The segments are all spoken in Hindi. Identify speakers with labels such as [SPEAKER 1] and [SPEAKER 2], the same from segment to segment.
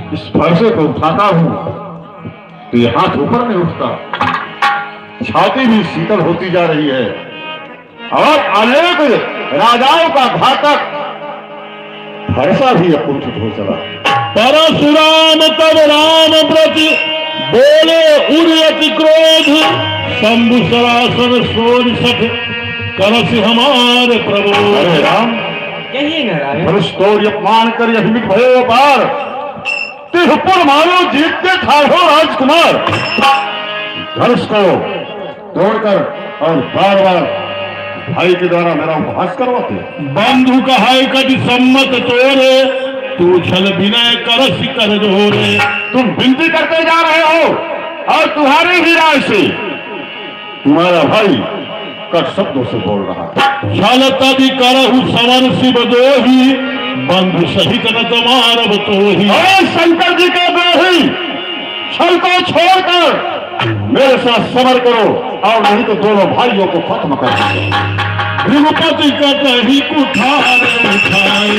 [SPEAKER 1] इस फरसे को उठाता हूं तो ये हाथ ऊपर नहीं उठता, छाती भी शीतल होती जा रही है और अनेक राजाओं का घातक फरसा भी अकुंठित हो चला।
[SPEAKER 2] परशुराम तब राम प्रति बोले उर्यति क्रोध, शंभु सरासन सोरसठ करस हमारे प्रभु।
[SPEAKER 1] अरे राम,
[SPEAKER 3] यही नारायण
[SPEAKER 1] धनुष तोड़ अपमान कर अभिमित भयो पार, तिरपुर मारो जीतते ठाढ़ो राजकुमार। धनुष को तोड़कर और बार बार भाई के द्वारा मेरा उपहास करवाते।
[SPEAKER 2] बंधु कहाय कदि सम्मत तोरे, तू छल विनय करस कर जोरे।
[SPEAKER 1] तुम विनती करते जा रहे हो और तुम्हारी ही राय से तुम्हारा भाई कट शब्दों से बोल रहा है।
[SPEAKER 2] छल तदि करहु समर शिव दोही, बंधु सहित न तमारब तोही।
[SPEAKER 1] अरे शंकर जी के द्रोही, छल को छोड़कर मेरे साथ समर करो और नहीं तो दोनों भाइयों को खत्म कर दो।
[SPEAKER 2] रघुपति कतहि कुठार उठाए,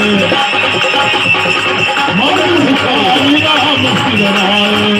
[SPEAKER 2] मन भिखारी राम सिरनाए।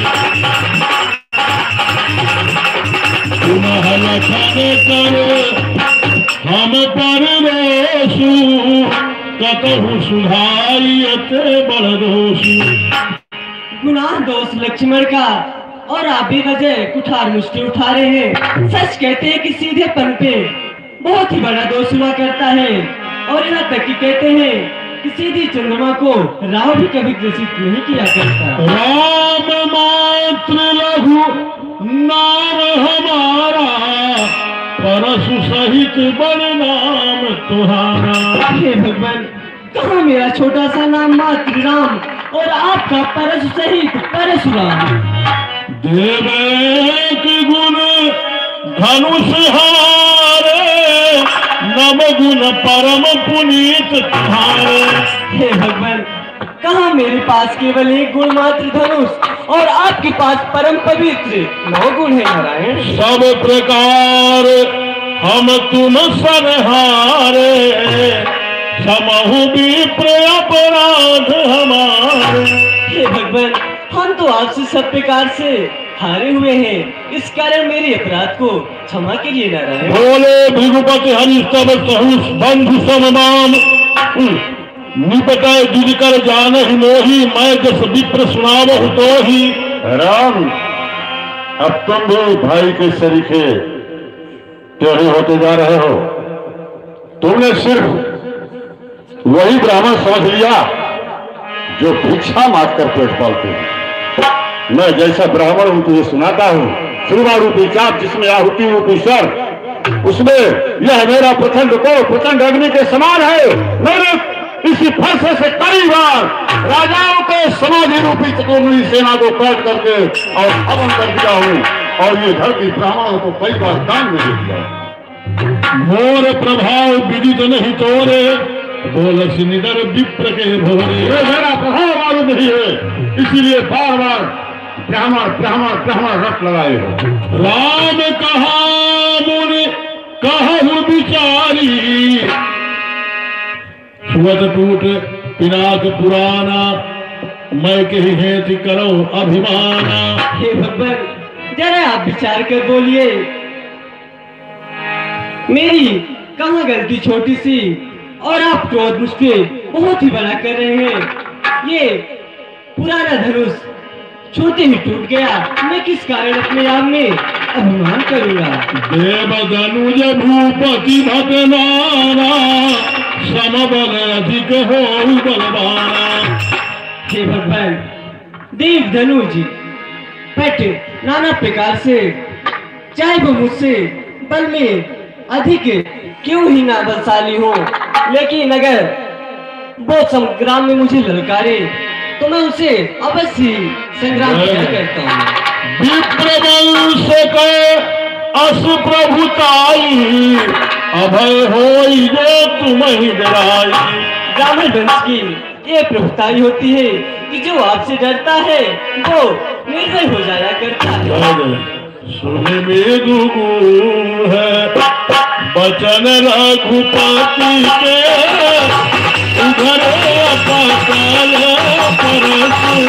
[SPEAKER 2] पुनः लखन कर हम पर रोषु, कतहु सुधारियते बड़ दोषु।
[SPEAKER 3] गुनाह दोष लक्ष्मण का और आप भी वजह कुठार मुष्टि उठा रहे हैं। सच कहते हैं कि सीधे पन पे बहुत ही बड़ा दोष हुआ करता है और यहाँ तक कि कहते हैं कि सीधी चंद्रमा को राह भी कभी ग्रसित नहीं किया करता।
[SPEAKER 2] राम मात्र लघु नाम हमारा, परशु सहित बड़ नाम तुम्हारा।
[SPEAKER 3] हे भगवान, कहाँ मेरा छोटा सा नाम मात्र राम और आपका परशु सहित परशुराम।
[SPEAKER 2] देवेक गुण धनुष हारे, नव गुण परम पुनीत तुम्हारे।
[SPEAKER 3] हे भगवान, कहाँ मेरे पास केवल एक गुण मात्र धनुष और आपके पास परम पवित्र 9 गुण है नारायण।
[SPEAKER 2] सब प्रकार हम तुम सरहारे, समहु विप्र अपराध हमारे।
[SPEAKER 3] हे भगवान, हम तो आपसे सब प्रकार से हारे हुए हैं, इस कारण मेरे अपराध को क्षमा कीजिए नारायण।
[SPEAKER 2] बोले भृगुपति हरिस्तव सहु बंधु समनाम, निपट जुझ कर जानहि मोहि, मैं जस विप्र सुनावहु तोहि।
[SPEAKER 1] राम, अब तुम भी भाई के सरीखे टेढ़े होते जा रहे हो। तुमने सिर्फ वही ब्राह्मण समझ लिया जो भिक्षा मांगकर पेट पालते हैं। मैं जैसा ब्राह्मण हूं तुझे सुनाता हूं, सुरमा रूपी चाप जिसमें आहुति रूपी सर, उसमें यह मेरा प्रचंड को प्रचंड अग्नि के समान है। मैंने इसी फरसे से कई बार राजाओं के समाधि रूपी चतुर्मुखी सेना को काट करके और हवन कर दिया हूं और ये धरती ब्राह्मणों को कई बार दान में दे दिया।
[SPEAKER 2] मोर प्रभाव विदित नहीं तोरे, बोलस निडर विप्र के भोरे।
[SPEAKER 1] ये मेरा प्रभाव मालूम नहीं है, इसीलिए बार बार ब्राह्मण ब्राह्मण ब्राह्मण रट लगाए हो।
[SPEAKER 2] राम कहा मुनि कहु बिचारी, सुवत टूट पिनाक पुराना, मैं कही हेति करो अभिमाना।
[SPEAKER 3] हे भगवान, जरा आप विचार कर बोलिए, मेरी कहाँ गलती छोटी सी और आप क्रोध मुझ पे बहुत ही बड़ा कर रहे हैं। ये पुराना धनुष छोटे ही टूट गया, मैं किस कारण अपने आप में अभिमान करूंगा।
[SPEAKER 2] देव धनुज भूपति भटनाना, समबल अधिक हो बलवाना।
[SPEAKER 3] हे भगवान, देव धनुज पट नाना प्रकार से, चाहे वो मुझसे बल में अधिक क्यों ही ना बलशाली हो, लेकिन अगर वो संग्राम में मुझे ललकारे तो मैं उसे अवश्य संग्राम किया करता हूँ।
[SPEAKER 2] विप्रवंश के अस प्रभुताई, अभय होई जो तुम्हें डराई।
[SPEAKER 3] ब्राह्मण वंश की ये प्रभुताई होती है कि जो आपसे डरता है वो निर्भय हो जाया करता है।
[SPEAKER 2] सुन मेरु है बचन रघुपति के, उधर